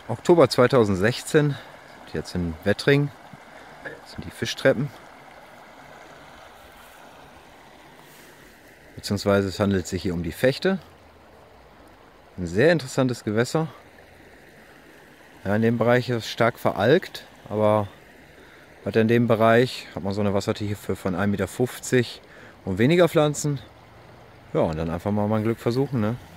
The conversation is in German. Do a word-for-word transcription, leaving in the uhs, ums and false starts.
Oktober zweitausendsechzehn, jetzt in Wettring, das sind die Fischtreppen. Beziehungsweise es handelt sich hier um die Fechte. Ein sehr interessantes Gewässer. Ja, in dem Bereich ist es stark veralgt, aber weiter in dem Bereich hat man so eine Wassertiefe von ein Meter fünfzig und weniger Pflanzen. Ja, und dann einfach mal mein Glück versuchen, ne?